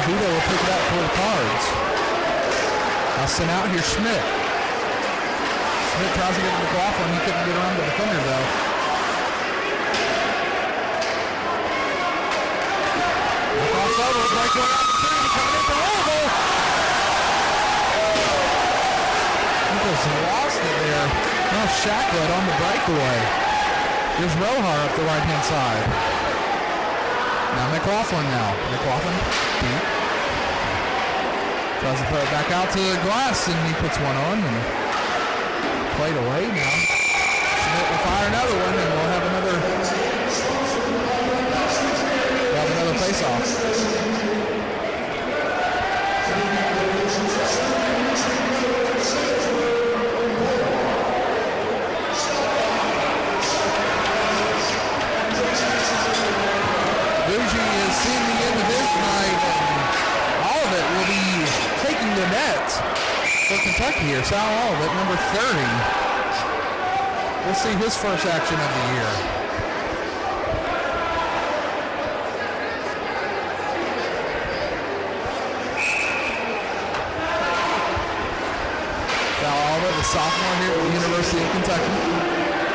Vito will pick it up for the Cards. Now sent out here, Schmidt. Schmidt tries to get to McLaughlin. He couldn't get around the defender, though. Crossover, breakaway opportunity coming in for Louisville. He just lost it there. Now Shacklet on the breakaway. Here's Rohar up the right-hand side. Now McLaughlin now. McLaughlin deep. Tries to throw it back out to the glass, and he puts one on and played away now. Schmidt will fire another one, and we'll have another face-off. Bougie is seeing the end of his night, and all of it will be taking the net for Kentucky here. Sal Olivet, number 30. We'll see his first action of the year. Sal Olivet, the sophomore here at the University of Kentucky.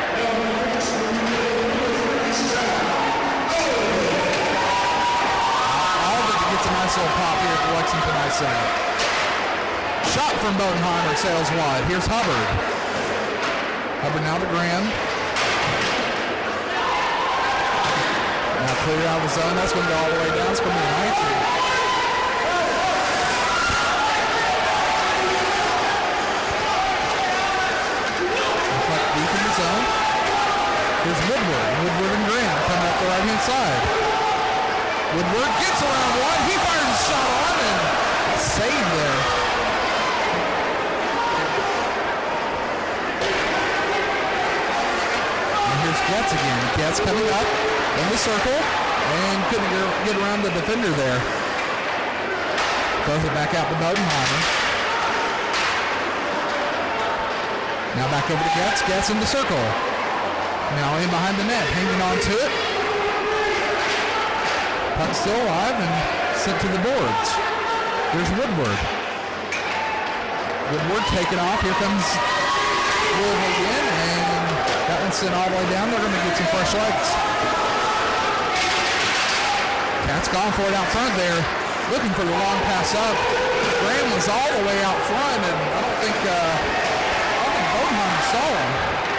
Nice little pop here at the Lexington Ice Center. Shot from Bodenheimer sails wide. Here's Hubbard. Hubbard now to Graham. Now clear out of the zone. That's going to go all the way down. It's going to be an ice. Deep in the zone. Here's Woodward. Woodward and Graham coming up the right-hand side. Woodward gets around one. He fires a shot on and save there. And here's Getz again. Getz coming up in the circle and couldn't get around the defender there. Throws it back out to Bodenheimer. Now back over to Getz. Getz in the circle. Now in behind the net, hanging on to it. Puck still alive and sent to the boards. Here's Woodward. Woodward taken off. Here comes Louisville again, and that one's sent all the way down. They're going to get some fresh legs. Cat's gone for it out front there, looking for the long pass up. Graham was all the way out front, and I don't think Bodenheimer saw him.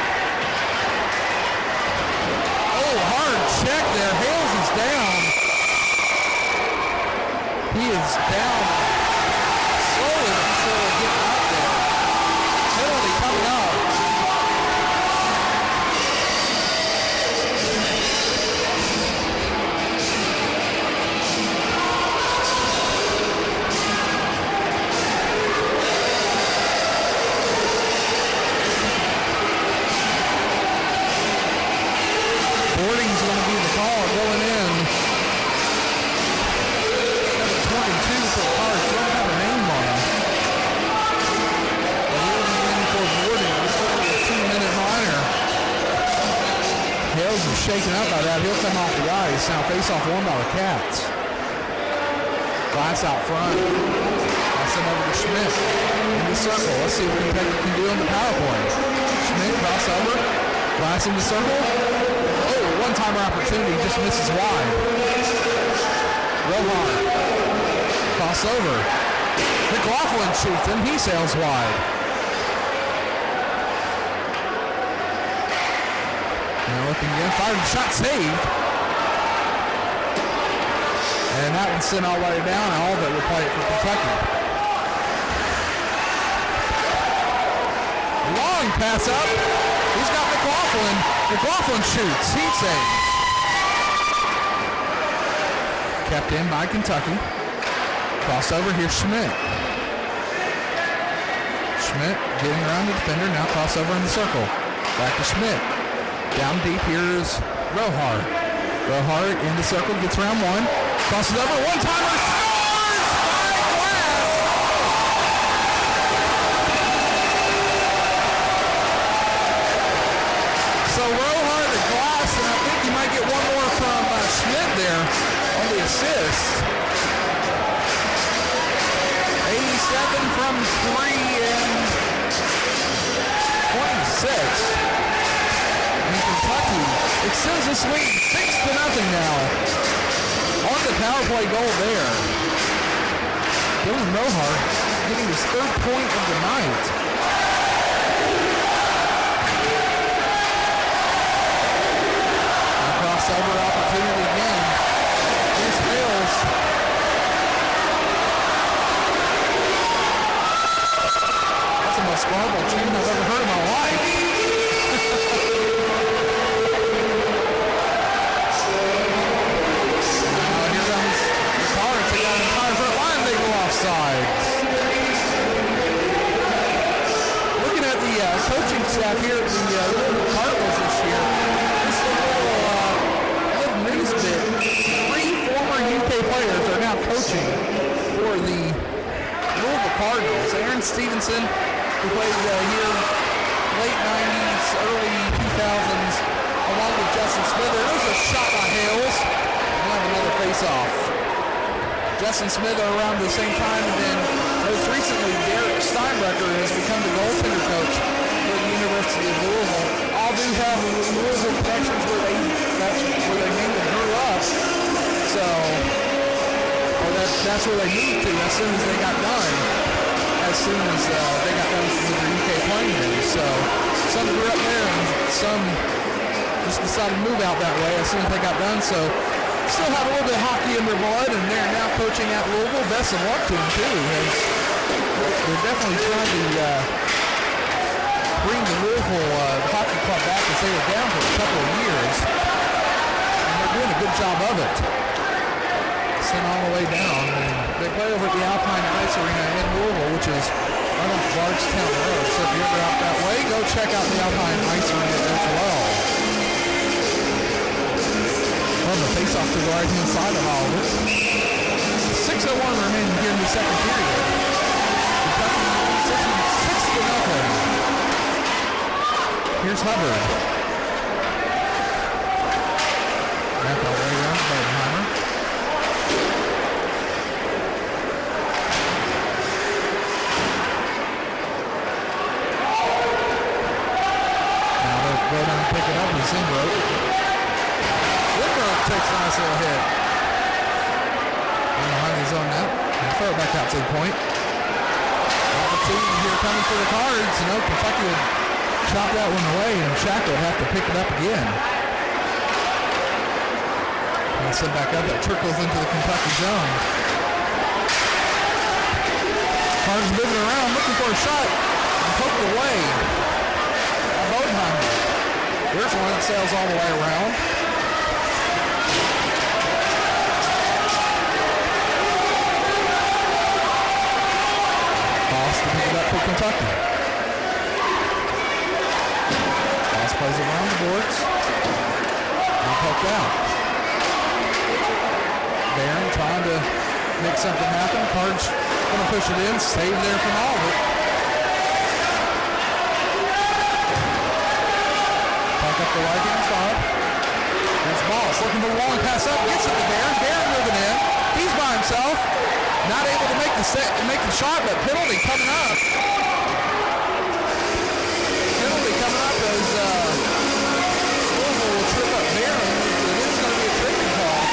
Oh, hard check there. Hales is down. He is down slowly but surely getting out there. Penalty coming up. Boarding's going to be the call going in. 22 for Cards. Don't have a name on him. But he'll be in for Boarding. This will be a 2-minute minor. Hales is shaken up by that. He'll come off the ice. Now face-off won by the Cats. Glass out front. Pass it over to Schmidt in the circle. Let's see what Kentucky can do on the power play. Schmidt crossover. Glass in the circle. Oh, one-timer opportunity. Just misses wide. Rohan. Crossover. McLaughlin shoots and he sails wide. Now looking again, fired the shot, saved. And that one sent all the way down, and all of it will play it for Kentucky. Long pass up. He's got McLaughlin. McLaughlin shoots, he saves. Kept in by Kentucky. Crossover, here's Schmidt. Schmidt getting around the defender, now crossover in the circle. Back to Schmidt. Down deep, here's Rohar. Rohar in the circle, gets around one. Crosses over, one-timer, scores by Glass! So Rohar to Glass, and I think you might get one more from Schmidt there on the assist. extends this lead 6-0 now. On the power play goal there. Dylan Rohar getting his 3rd point of the night. Crossover opportunity again. This fails. That's the most garbled tune I've ever heard in my life. Here comes the Cards. They got an entire front line. They go offside. Looking at the coaching staff here at the Cardinals this year, this is a little news bit. 3 former UK players are now coaching for the Louisville Cardinals. Aaron Stevenson, who played here late 90s, early 2000s, along with Justin Smither. There's a shot by Hales. We'll have another face-off. Justin Smither around the same time, and then most recently, Derek Steinbrecher has become the goaltender coach for the University of Louisville. All do have Louisville connections that's where they mainly grew up. So, or that's where they moved to as soon as they got done. As soon as they got done with their UK playing days. So, some grew up there and some just decided to move out that way as soon as they got done. So, still have a little bit of hockey in their blood, and they're now coaching at Louisville. Best of luck to them, too. They're definitely trying to bring the Louisville Hockey Club back as they were down for a couple of years. And they're doing a good job of it. Sent all the way down. And they play over at the Alpine Ice Arena in Louisville, which is right off Bardstown Road. So if you're ever out that way, go check out the Alpine Ice Arena as well. On the face-off to the right-hand side of all of it. 6:01 remaining here in the second period. Kentucky 6-0. Here's Hubbard. Back all the way around to Bodenheimer. Now they'll go down and pick it up in Zimbrook. Takes a nice little hit. Behind his own net. And throw it back out to the point. Opportunity here coming for the Cards. You know, Kentucky would chop that one away, and Shaka would have to pick it up again. And send back up. That trickles into the Kentucky zone. Cards moving around, looking for a shot. And poked away by Bodenheimer. There's one that sails all the way around. To pick it up for Kentucky. Cross plays around the boards. And poked out. Barron trying to make something happen. Cards going to push it in. Save there from Albert. Back up the right hand side. Here's Moss looking for the long pass up. Gets it to Barron. Barron moving in. He's by himself. Not able to make the shot, but penalty coming up. Penalty coming up as Louisville will trip up Barron. It is going to be a tripping call.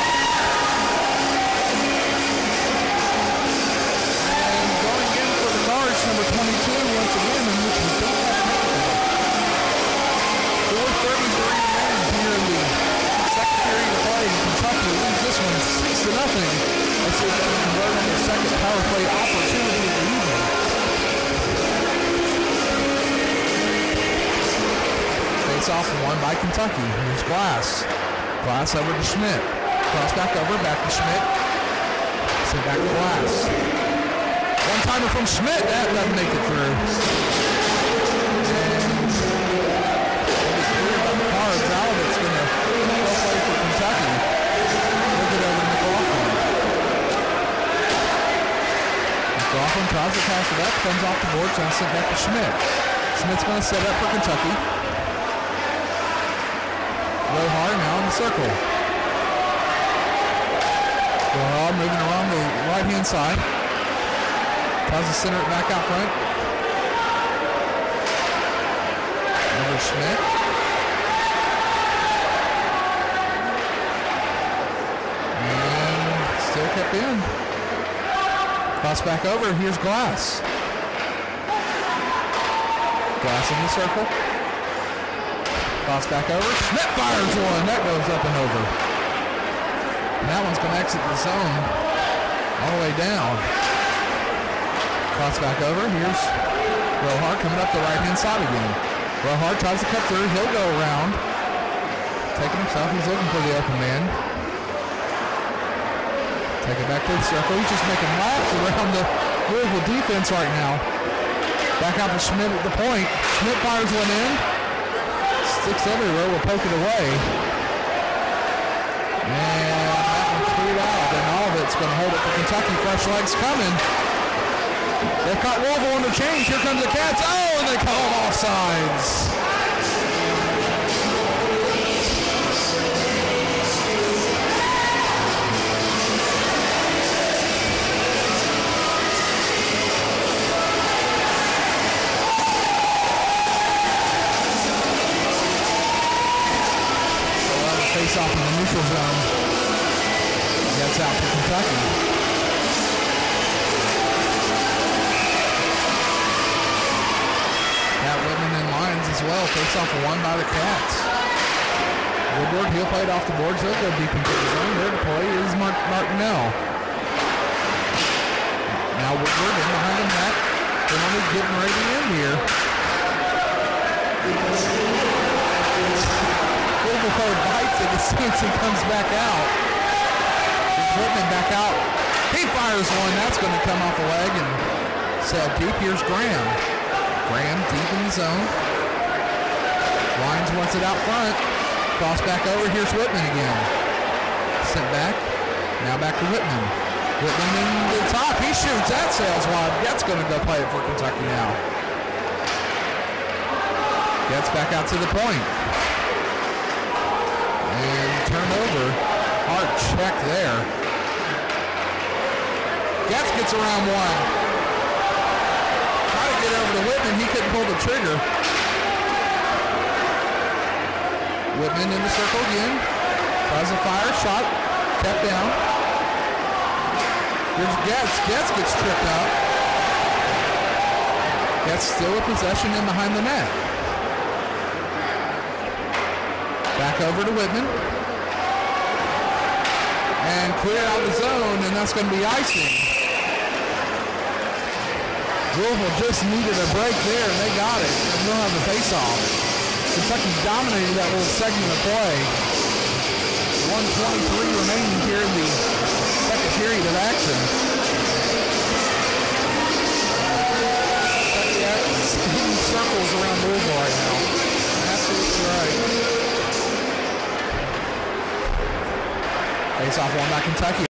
And going in for the Cards, number 22, once again, in which we don't have penalty. 4:33 remaining here in the second period of play. Kentucky leads this one 6-0. Let's see if they can convert on their second power play opportunity of the evening. Face off one by Kentucky. Here's Glass. Glass over to Schmidt. Cross back over, back to Schmidt. Send back to Glass. One-timer from Schmidt. That doesn't make it through. And the Cards out. It's going to go play for Kentucky. Look it over to McLaughlin. McLaughlin tries to pass it up, comes off the board, trying to send back to Schmidt. Schmidt's going to set up for Kentucky. Rohar now in the circle. Rohar moving around the right-hand side. Tries to center it back out front. Over Schmidt. step in. Cross back over. Here's Glass. Glass in the circle. Cross back over. Schmidt fires one. That goes up and over. And that one's going to exit the zone all the way down. Cross back over. Here's Rohar coming up the right-hand side again. Rohar tries to cut through. He'll go around. Taking himself. He's looking for the open man. Take it back to the circle. He's just making laps around the Louisville defense right now. Back out to Schmidt at the point. Schmidt fires one in. Sticks everywhere. Will poke it away. And that one cleared out. And all of it's going to hold it for Kentucky. Fresh legs coming. They've caught Louisville on the change. Here comes the Cats. Oh, and they call them offsides. Face off in the neutral zone. Gets out for Kentucky. Pat Whitman in lines as well. Face off won by the Cats. Woodward, he'll play it off the boards. He'll go deep into the zone. There to play is Martinell. Now Woodward in behind the net. Penalty getting ready to end here. Louisville bites it as soon as he comes back out. Whitman back out. He fires one. That's going to come off the leg and sail deep. Here's Graham. Graham deep in the zone. Lyons wants it out front. Cross back over. Here's Whitman again. Sent back. Now back to Whitman. Whitman in the top. He shoots. That sails wide. That's going to go play it for Kentucky now. Gets back out to the point. And turnover. Hard check there. Getz gets around one. Try to get over to Whitman. He couldn't pull the trigger. Whitman in the circle again. Tries a fire. Shot. Kept down. Here's Getz. Getz gets tripped up. Getz still with possession in behind the net. Back over to Whitman. And clear out the zone, and that's going to be icing. Louisville just needed a break there, and they got it. And we'll have the face-off. Kentucky dominated that little segment of play. 1:23 remaining here in the second period of action. Kentucky spinning circles around Louisville right now. Absolutely right. Face-off won by Kentucky.